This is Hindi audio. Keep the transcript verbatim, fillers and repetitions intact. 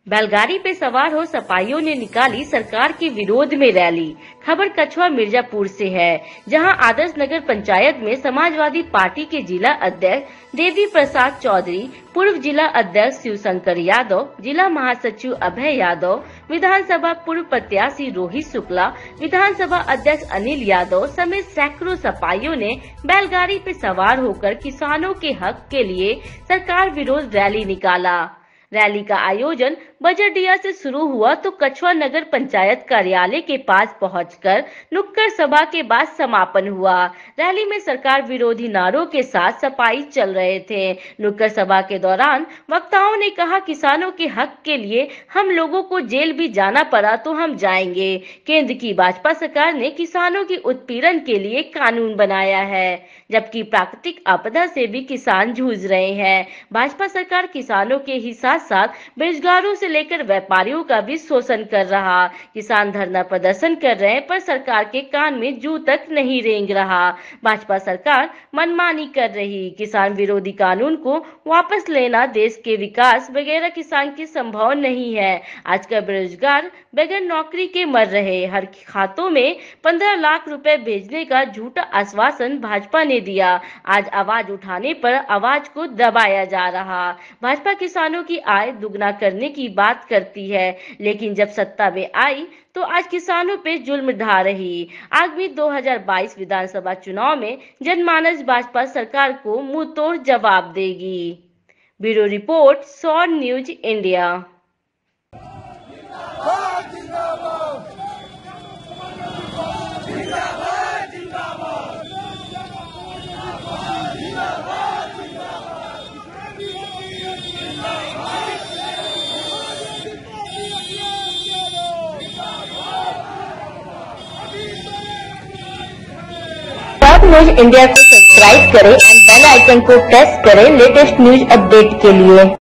बैलगाड़ी पे सवार हो सपाइयों ने निकाली सरकार के विरोध में रैली। खबर कछुआ मिर्जापुर से है, जहां आदर्श नगर पंचायत में समाजवादी पार्टी के जिला अध्यक्ष देवी प्रसाद चौधरी, पूर्व जिला अध्यक्ष शिवशंकर यादव, जिला महासचिव अभय यादव, विधानसभा पूर्व प्रत्याशी रोहित शुक्ला, विधानसभा अध्यक्ष अनिल यादव समेत सैकड़ों सपाइयों ने बैलगाड़ी पे सवार होकर किसानों के हक के लिए सरकार विरोध रैली निकाला। रैली का आयोजन बजरडिया से शुरू हुआ तो कछुआ नगर पंचायत कार्यालय के पास पहुंचकर नुक्कड़ सभा के बाद समापन हुआ। रैली में सरकार विरोधी नारों के साथ सपाई चल रहे थे। नुक्कड़ सभा के दौरान वक्ताओं ने कहा, किसानों के हक के लिए हम लोगों को जेल भी जाना पड़ा तो हम जाएंगे। केंद्र की भाजपा सरकार ने किसानों की उत्पीड़न के लिए कानून बनाया है, जबकि प्राकृतिक आपदा से भी किसान जूझ रहे हैं। भाजपा सरकार किसानों के ही साथ साथ बेरोजगारों से लेकर व्यापारियों का भी शोषण कर रहा। किसान धरना प्रदर्शन कर रहे हैं, पर सरकार के कान में जू तक नहीं रेंग रहा। भाजपा सरकार मनमानी कर रही। किसान विरोधी कानून को वापस लेना देश के विकास वगैरह किसान की संभव नहीं है। आजकल बेरोजगार बगैर नौकरी के मर रहे। हर खातों में पंद्रह लाख रुपए भेजने का झूठा आश्वासन भाजपा ने दिया। आज आवाज उठाने पर आवाज को दबाया जा रहा। भाजपा किसानों की आय दुगना करने की बात करती है, लेकिन जब सत्ता में आई तो आज किसानों पे जुल्म ढा रही। आगामी दो हज़ार बाईस विधानसभा चुनाव में जनमानस भाजपा सरकार को मुंह तोड़ जवाब देगी। Bureau report, Saur news India. Saur news India को सब्सक्राइब करें एंड बेल आइकन को प्रेस करें लेटेस्ट न्यूज अपडेट के लिए।